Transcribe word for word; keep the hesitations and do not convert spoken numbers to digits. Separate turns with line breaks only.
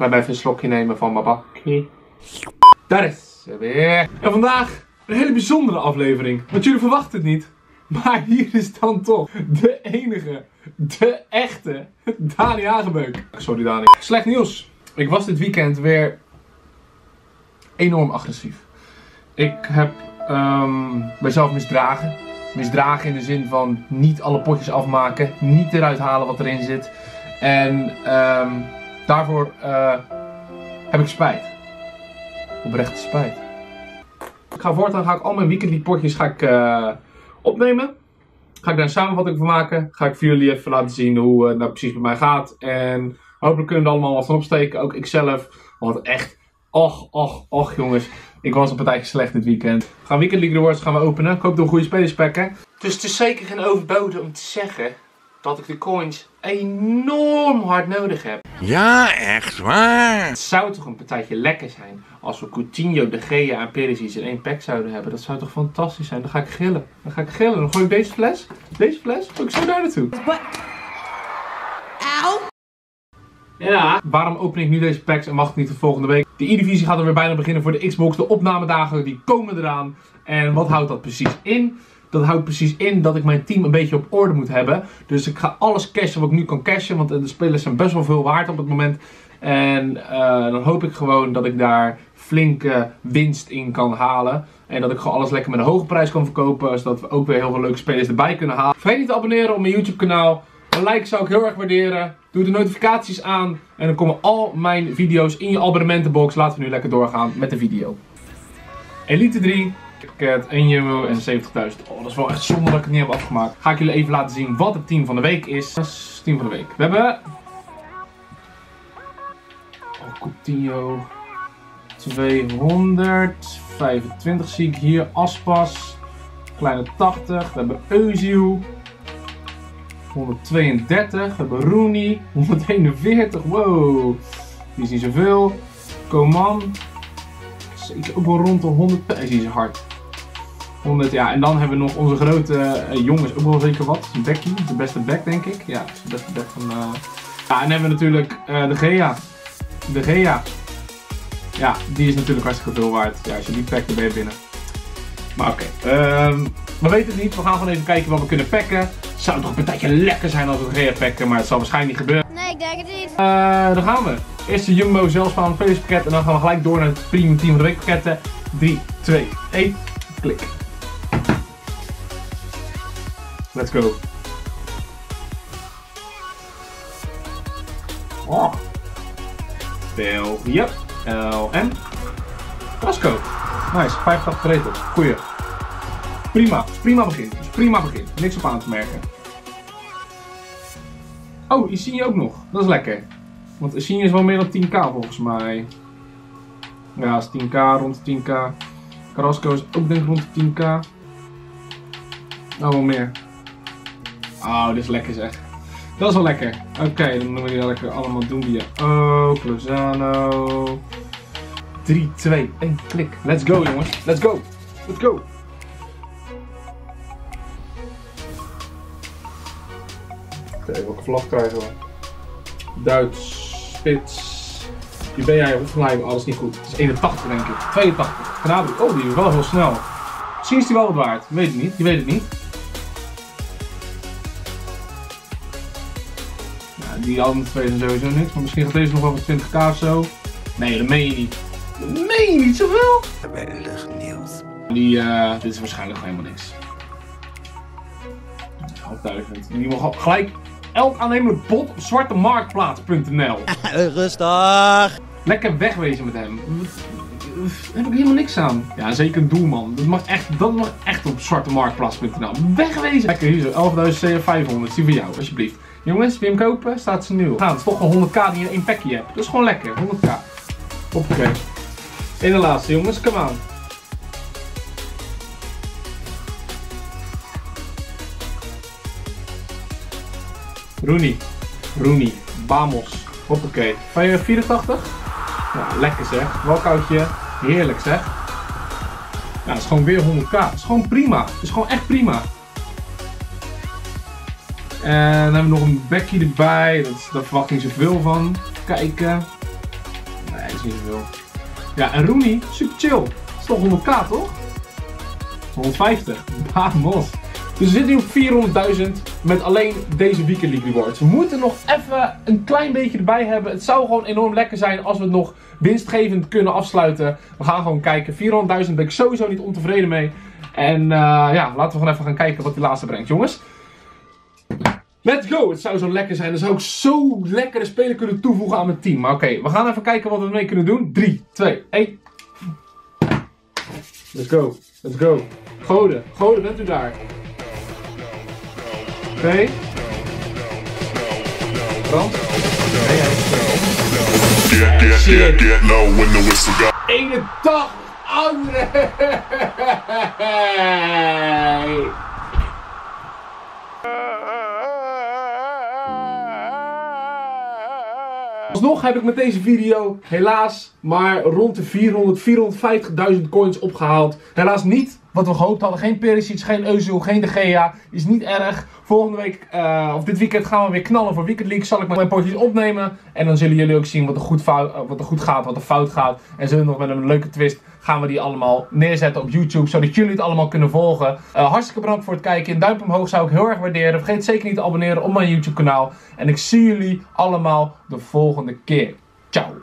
Laat even een slokje nemen van mijn bakje. Daar is ze weer. En vandaag een hele bijzondere aflevering. Want jullie verwachten het niet. Maar hier is dan toch de enige, de echte Dani Hagebeuk. Sorry Dani. Slecht nieuws. Ik was dit weekend weer enorm agressief. Ik heb um, mijzelf misdragen. Misdragen in de zin van niet alle potjes afmaken. Niet eruit halen wat erin zit. En um, daarvoor uh, heb ik spijt. Oprechte spijt. Ik ga voortaan ga ik al mijn weekendly potjes ga ik, uh, opnemen. Ga ik daar een samenvatting van maken. Ga ik voor jullie even laten zien hoe het nou precies bij mij gaat. En hopelijk kunnen we er allemaal wat van opsteken. Ook ikzelf. Want echt, och, och, och jongens. Ik was een partijtje slecht dit weekend. We gaan Weekend League Rewards gaan we openen. Ik hoop dat we goede spelers pakken. Dus het is zeker geen overboden om te zeggen dat ik de coins enorm hard nodig heb.
Ja, echt waar.
Het zou toch een partijtje lekker zijn als we Coutinho, De Gea en Perisic in één pack zouden hebben. Dat zou toch fantastisch zijn. Dan ga ik gillen. Dan ga ik gillen. Dan gooi ik deze fles. Deze fles. Gooi ik zo daar naartoe. Auw. Ja. Waarom open ik nu deze packs en wacht ik niet tot volgende week? De E-divisie gaat er weer bijna beginnen voor de Xbox. De opnamedagen die komen eraan. En wat houdt dat precies in? Dat houdt precies in dat ik mijn team een beetje op orde moet hebben. Dus ik ga alles cashen wat ik nu kan cashen. Want de spelers zijn best wel veel waard op het moment. En uh, dan hoop ik gewoon dat ik daar flinke winst in kan halen. En dat ik gewoon alles lekker met een hoge prijs kan verkopen. Zodat we ook weer heel veel leuke spelers erbij kunnen halen. Vergeet niet te abonneren op mijn YouTube kanaal. Een like zou ik heel erg waarderen. Doe de notificaties aan. En dan komen al mijn video's in je abonnementenbox. Laten we nu lekker doorgaan met de video. Elite drie. Pakket, één euro en zeventigduizend. Oh, dat is wel echt zonde dat ik het niet heb afgemaakt. Ga ik jullie even laten zien wat het team van de week is. Dat is het team van de week. We hebben... Oh, Coutinho. tweehonderdvijfentwintig zie ik hier. Aspas. Kleine tachtig. We hebben Özil. honderdtweeëndertig. We hebben Rooney. honderdeenenveertig. Wow. Die is niet zoveel. Coman. Zeker ook wel rond de honderd. Hij is niet zo hard. honderd, ja. En dan hebben we nog onze grote uh, jongens. Ook wel zeker wat. Becky. De beste back, denk ik. Ja, de beste back van... Uh... Ja, en dan hebben we natuurlijk uh, De Gea. De Gea. Ja, die is natuurlijk hartstikke veel waard. Ja, als je die packt, dan ben je binnen. Maar oké. Okay. Um, we weten het niet. We gaan gewoon even kijken wat we kunnen packen. Het zou toch een tijdje lekker zijn als we De Gea packen. Maar het zal waarschijnlijk niet gebeuren.
Nee, ik denk het niet.
Uh, daar gaan we. Eerst de Jumbo zelfspannend pakket en dan gaan we gelijk door naar het premium team van de week pakketten. drie, twee, één, klik. Let's go. Oh. België. L M. Casco. Nice, vijfentachtig rated. Goeie. Prima, prima begin. Dus prima begin. Niks op aan te merken. Oh, die zie je ook nog. Dat is lekker. Want Insigne is wel meer dan tien k volgens mij. Ja, is tien k, rond de tien k. Carrasco is ook denk ik rond de tien k. Oh, wel meer. Oh, dit is lekker zeg. Dat is wel lekker. Oké, okay, dan doen we die lekker allemaal doen via. Oh, Lozano. drie, twee, één, klik. Let's go jongens. Let's go. Let's go. Oké, okay, welke vlag krijgen we? Duits. Spits. Wie ben jij? Hoffenheim. Oh, dat is niet goed. Het is eenentachtig denk ik. tweeëntachtig. Gnabry. Oh, die is wel heel snel. Misschien is die wel wat waard. Je weet het niet. Je weet het niet. Ja, die andere twee zijn sowieso niks. Maar misschien gaat deze nog wel voor twintig k of zo. Nee, dat meen je niet. Dat meen je niet zoveel.
Geweldig nieuws.
Die, uh, dit is waarschijnlijk nog helemaal niks. honderdduizend. Die mag gelijk... Elk aannemelijk bod op zwartemarktplaats punt n l.
Rustig. Lekker
wegwezen met hem. Daar heb ik helemaal niks aan. Ja, zeker een doelman. Dat mag echt, dat mag echt op zwartemarktplaats punt n l. Wegwezen. Lekker, hier zo. elfduizend vijfhonderd. Die voor jou, alsjeblieft. Jongens, wil je hem kopen? Staat ze nieuw. Gaan, het is toch wel honderd k die je in één packje hebt. Dat is gewoon lekker. honderd k. Hoppakee. En de laatste, jongens. Kom aan. Rooney. Rooney. Bamos. Hoppakee. Van je vierentachtig? Ja, lekker zeg. Walkoutje. Heerlijk zeg. Ja, dat is gewoon weer honderd k. Dat is gewoon prima. Dat is gewoon echt prima. En dan hebben we nog een bekje erbij. Dat is, daar verwacht ik niet zoveel van. Kijken. dat is niet zoveel. Ja, en Rooney, super chill. Dat is toch honderd k toch? honderdvijftig. Vamos. Dus we zitten nu op vierhonderdduizend met alleen deze Weekend League rewards. We moeten nog even een klein beetje erbij hebben. Het zou gewoon enorm lekker zijn als we het nog winstgevend kunnen afsluiten. We gaan gewoon kijken. vierhonderdduizend ben ik sowieso niet ontevreden mee. En uh, ja, laten we gewoon even gaan kijken wat die laatste brengt, jongens. Let's go! Het zou zo lekker zijn. Dan zou ik zo lekkere spelen kunnen toevoegen aan mijn team. Maar oké, okay, we gaan even kijken wat we ermee kunnen doen. drie, twee, één. Let's go. Let's go. Goden. Goden, bent u daar? Oké. Okay. Frans? Nee, hij is eenentachtig! André! Alsnog heb ik met deze video helaas maar rond de vierhonderd, vierhonderdvijftigduizend coins opgehaald. Helaas niet wat we gehoopt hadden. Geen Perisic, geen Özil, geen De Gea. Is niet erg. Volgende week, uh, of dit weekend gaan we weer knallen voor Weekend League. Zal ik mijn potjes opnemen. En dan zullen jullie ook zien wat er goed, fout, uh, wat er goed gaat, wat er fout gaat. En zullen we nog met een leuke twist gaan we die allemaal neerzetten op YouTube. Zodat jullie het allemaal kunnen volgen. Uh, hartstikke bedankt voor het kijken. Een duimpje omhoog zou ik heel erg waarderen. Vergeet zeker niet te abonneren op mijn YouTube kanaal. En ik zie jullie allemaal de volgende keer. Ciao.